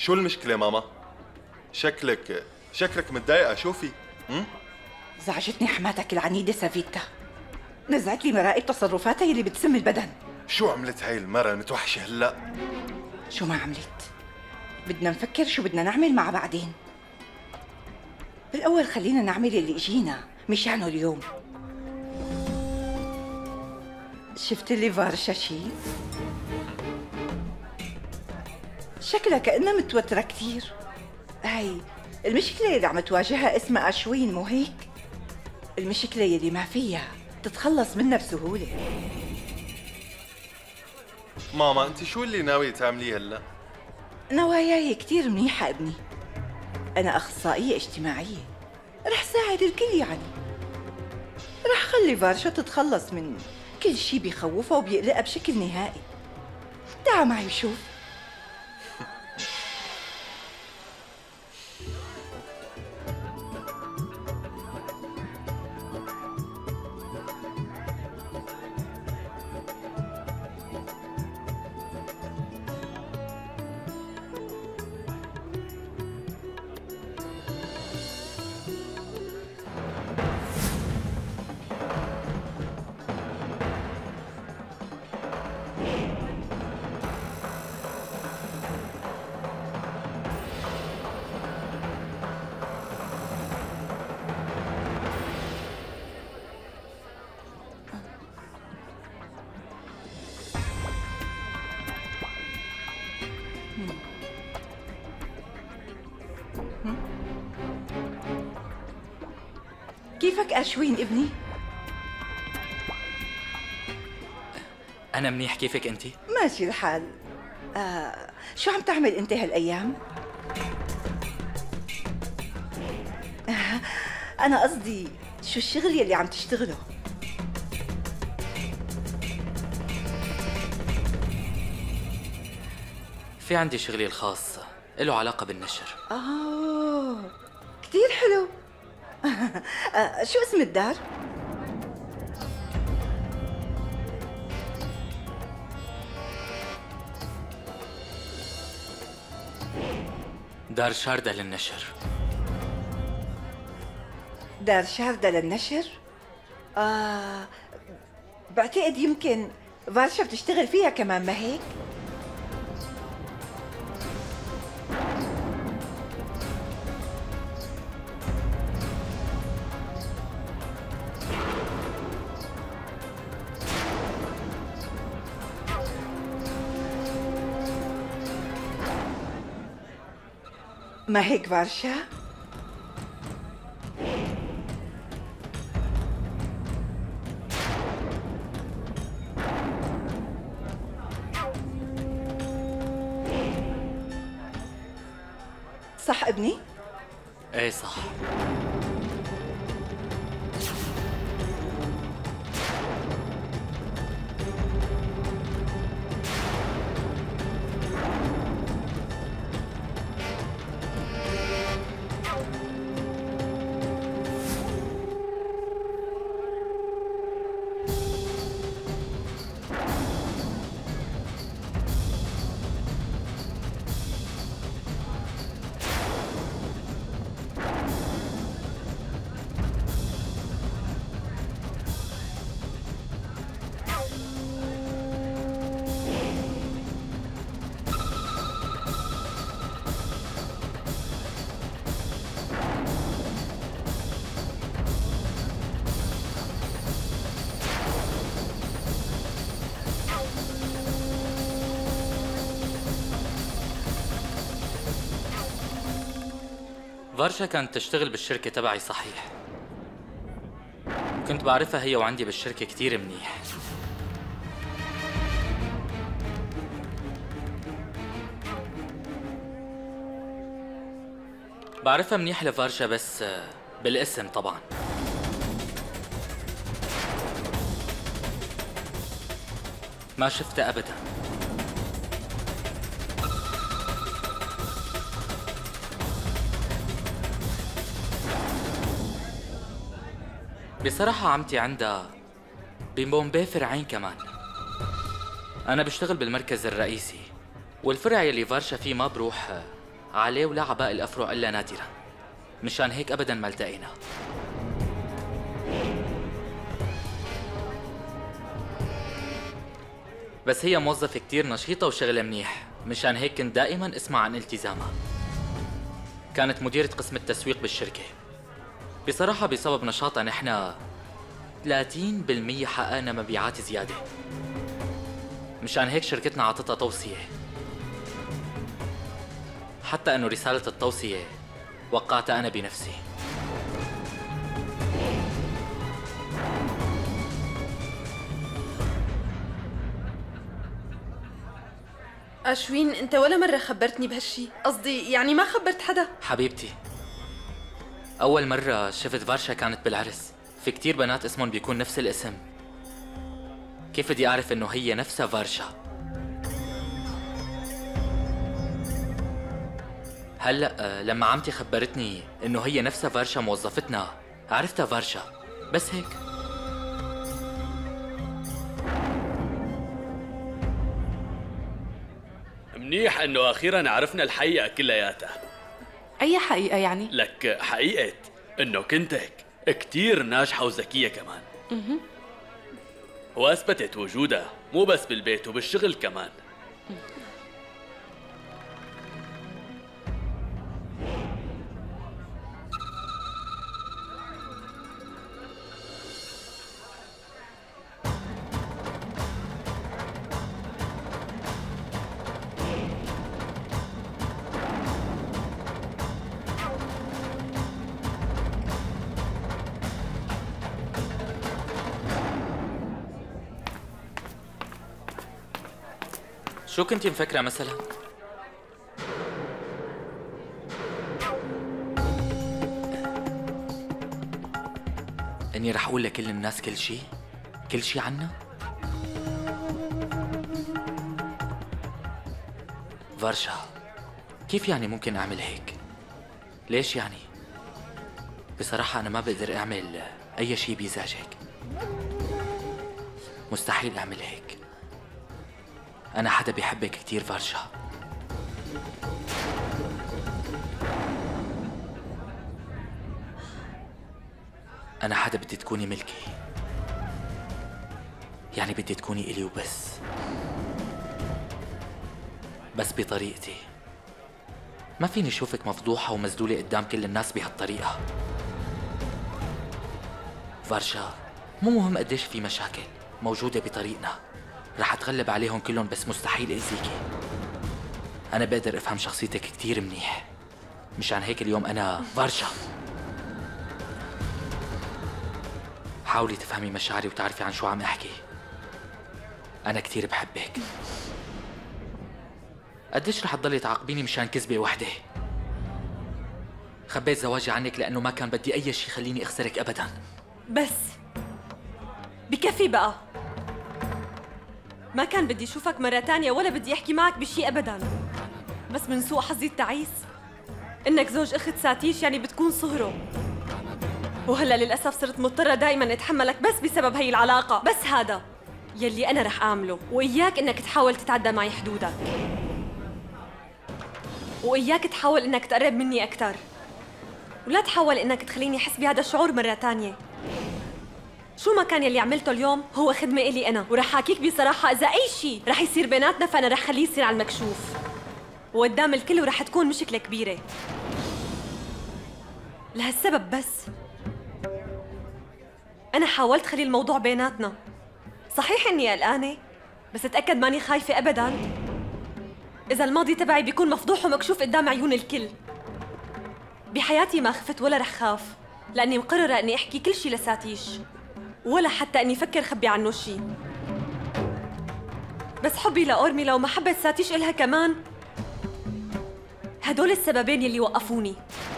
شو المشكلة ماما؟ شكلك متضايقة، شو في؟ زعجتني حماتك العنيدة سافيتا. نزعت لي مراقب تصرفاتها يلي بتسم البدن. شو عملت هاي المرة متوحشة هلأ؟ شو ما عملت؟ بدنا نفكر شو بدنا نعمل مع بعدين. بالأول خلينا نعمل اللي اجينا مشانه اليوم. شفت اللي فارشة شي؟ شكلها كأنها متوترة كتير. هاي المشكلة اللي عم تواجهها اسمها أشوين، مو هيك؟ المشكلة يلي ما فيها تتخلص منها بسهولة. ماما انت شو اللي ناوية تعمليه هلأ؟ نواياي كتير منيحة ابني. أنا أخصائية اجتماعية، رح ساعد الكل يعني. رح خلي فارشا تتخلص من كل شي بيخوفها وبيقلقها بشكل نهائي. تعا معي وشوف. كيفك أشوين ابني؟ أنا منيح، كيفك أنتِ؟ ماشي الحال. شو عم تعمل أنت هالأيام؟ أنا قصدي شو الشغل يلي عم تشتغله؟ في عندي شغلي الخاص له علاقة بالنشر. كتير حلو. شو اسم الدار؟ دار شاردة للنشر. دار شاردة للنشر؟ بعتقد يمكن فارشا بتشتغل فيها كمان، ما هيك؟ ما هيك فارشا؟ صح ابني؟ ايه صح. فارشا كانت تشتغل بالشركة تبعي صحيح. كنت بعرفها هي وعندي بالشركة كتير منيح. بعرفها منيح لفارشا بس بالاسم طبعا. ما شفتها أبدا. بصراحة عمتي عندها ببومبي فرعين كمان. أنا بشتغل بالمركز الرئيسي، والفرع يلي فارشا فيه ما بروح عليه ولا عباقي الأفرع إلا نادرا، مشان هيك أبدا ما التقينا. بس هي موظفة كتير نشيطة وشغلة منيح، مشان هيك كنت دائما اسمع عن التزامها. كانت مديرة قسم التسويق بالشركة. بصراحة بسبب نشاطها نحن 30% حققنا مبيعات زيادة، مشان هيك شركتنا عطتها توصية، حتى انه رسالة التوصية وقعتها انا بنفسي. أشوين أنت ولا مرة خبرتني بهالشي، قصدي يعني ما خبرت حدا. حبيبتي، أول مرة شفت فارشا كانت بالعرس. في كتير بنات اسمهم بيكون نفس الاسم، كيف بدي أعرف إنه هي نفسها فارشا؟ هلأ لما عمتي خبرتني إنه هي نفسها فارشا موظفتنا، عرفتها فارشا، بس هيك. منيح انه اخيرا عرفنا الحقيقة كلياتها. أي حقيقة يعني؟ لك حقيقة انه كنت هيك كتير ناجحة وذكية كمان. واثبتت وجودها مو بس بالبيت وبالشغل كمان. شو كنتي مفكرة مثلا؟ اني رح اقول لكل الناس كل شي؟ كل شي عنا؟ فارشا، كيف يعني ممكن اعمل هيك؟ ليش يعني؟ بصراحة انا ما بقدر اعمل اي شي بيزعجك. مستحيل اعمل هيك. أنا حدا بيحبك كتير فارشا. أنا حدا بدي تكوني ملكي، يعني بدي تكوني إلي وبس، بس بطريقتي. ما فيني أشوفك مفضوحة ومذلولة قدام كل الناس بهالطريقة. فارشا، مو مهم قديش في مشاكل موجودة بطريقنا، رح اتغلب عليهم كلهم، بس مستحيل اذيكي. انا بقدر افهم شخصيتك كتير منيح، مشان هيك اليوم انا فارشا. حاولي تفهمي مشاعري وتعرفي عن شو عم احكي. انا كتير بحبك. قديش رح تضلي تعاقبيني مشان كذبة وحدة؟ خبيت زواجي عنك لانه ما كان بدي اي شيء يخليني اخسرك ابدا. بس بكفي بقى، ما كان بدي اشوفك مرة تانية ولا بدي احكي معك بشي ابدا. بس من سوء حظي التعيس انك زوج اخت ساتيش، يعني بتكون صهره، وهلا للاسف صرت مضطرة دايما اتحملك بس بسبب هي العلاقة. بس هذا يلي انا رح اعمله، واياك انك تحاول تتعدى معي حدودك، واياك تحاول انك تقرب مني اكثر، ولا تحاول انك تخليني احس بهذا الشعور مرة تانية. شو ما كان يلي عملته اليوم هو خدمة إلي أنا، ورح حاكيك بصراحة إذا أي شيء رح يصير بيناتنا فأنا رح خليه يصير على المكشوف وقدام الكل، ورح تكون مشكلة كبيرة. لهالسبب بس أنا حاولت خلي الموضوع بيناتنا. صحيح إني قلقانة، بس اتأكد ماني خايفة أبداً. إذا الماضي تبعي بيكون مفضوح ومكشوف قدام عيون الكل، بحياتي ما خفت ولا رح خاف، لأني مقررة إني أحكي كل شيء لساتيش، ولا حتى اني افكر خبي عنه شيء. بس حبي لأورميلا ومحبة ساتيش إلها كمان، هدول السببين يلي وقفوني.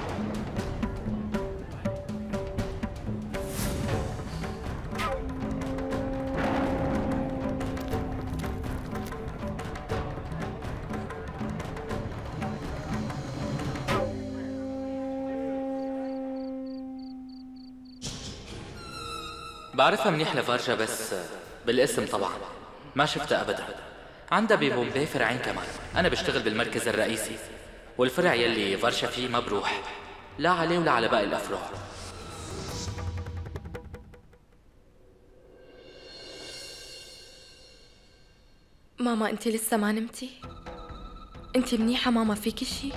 بعرفها منيح لفارشا، بس بالاسم طبعا ما شفتها ابدا. عندها ببومبي فرعين كمان. انا بشتغل بالمركز الرئيسي، والفرع يلي فرشة فيه ما بروح، لا عليه ولا على باقي الأفرع. ماما انت لسه ما نمتي؟ انت منيحة ماما؟ فيكي شي؟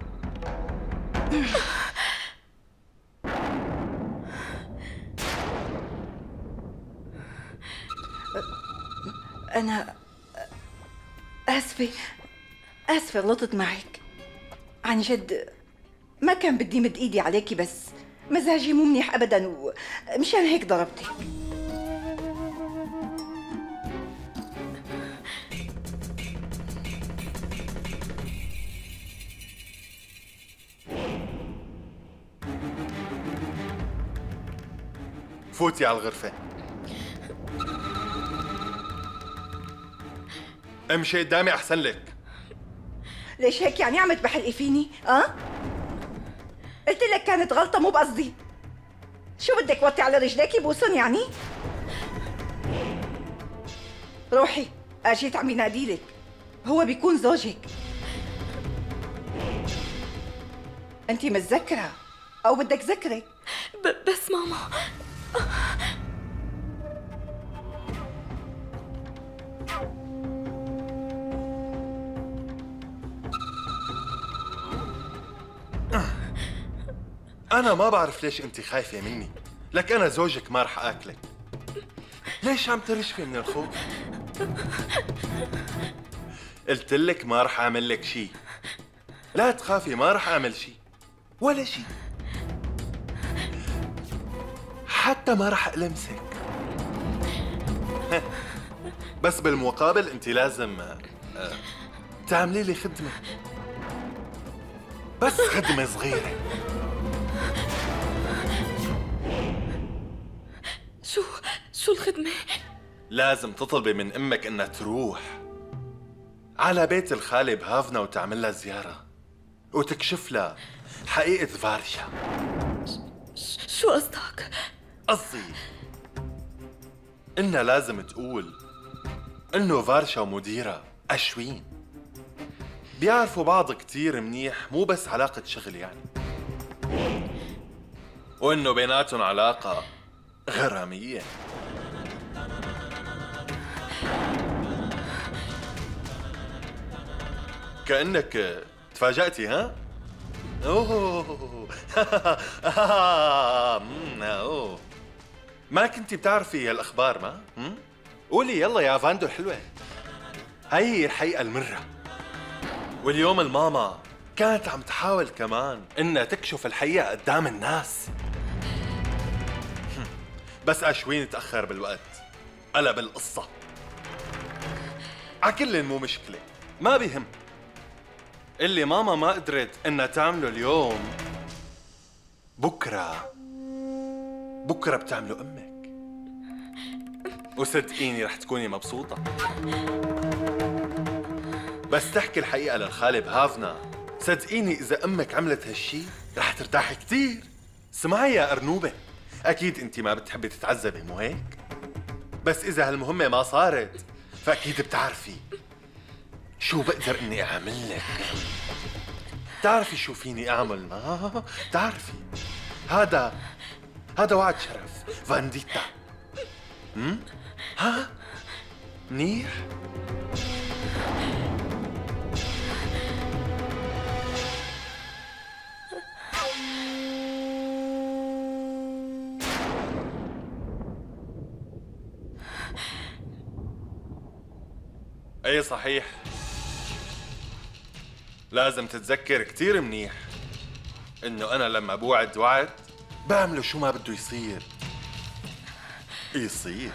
أنا آسفة غلطت معك عن جد. ما كان بدي مد إيدي عليكي، بس مزاجي مو منيح أبداً ومشان هيك ضربتك. فوتي على الغرفة. امشي قدامي أحسن لك. ليش هيك يعني عم تبحلقي فيني؟ قلت لك كانت غلطة مو بقصدي. شو بدك وطي على رجليكي بوسن يعني؟ روحي، اجيت عم يناديلك، هو بيكون زوجك. انت متذكرة او بدك ذكرك؟ بس ماما أنا ما بعرف ليش أنت خايفة مني، لك أنا زوجك ما رح آكلك. ليش عم ترشفي من الخوف؟ قلت لك ما رح أعمل لك شي. لا تخافي، ما رح أعمل شي ولا شي، حتى ما رح ألمسك. بس بالمقابل أنت لازم تعملي لي خدمة، بس خدمة صغيرة. شو الخدمة؟ لازم تطلبي من امك انها تروح على بيت الخالة بهافنا وتعمل لها زيارة وتكشف لها حقيقة فارشا. شو قصدك؟ قصدي انها لازم تقول انه فارشا ومديرة أشوين بيعرفوا بعض كتير منيح، مو بس علاقة شغل يعني، وانه بيناتهم علاقة غرامية. كأنك تفاجأتي ها؟ اوه اوه ما كنتي بتعرفي هالأخبار ما؟ قولي يلا يا فاندو الحلوة. هي الحقيقة المرة، واليوم الماما كانت عم تحاول كمان انها تكشف الحقيقة قدام الناس، بس أشوين تأخر بالوقت، قلب القصة. عكل مو مشكلة، ما بيهم. اللي ماما ما قدرت انها تعمله اليوم بكرة بتعمله امك، وصدقيني رح تكوني مبسوطة. بس تحكي الحقيقة للخالة بهافنا، صدقيني إذا أمك عملت هالشي رح ترتاحي كتير. اسمعي يا أرنوبة، أكيد أنت ما بتحبي تتعذبي مو هيك؟ بس إذا هالمهمة ما صارت فأكيد بتعرفي شو بقدر إني أعمل لك. بتعرفي شو فيني أعمل؟ ما بتعرفي هذا وعد شرف فانديتا. ها؟ منيح؟ ايه صحيح، لازم تتذكر كتير منيح انه انا لما بوعد وعد بعمله شو ما بده يصير يصير.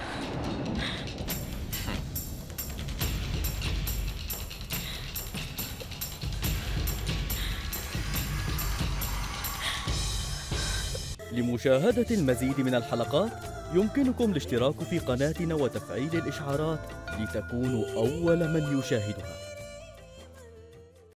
لمشاهدة المزيد من الحلقات يمكنكم الاشتراك في قناتنا وتفعيل الإشعارات لتكونوا أول من يشاهدها.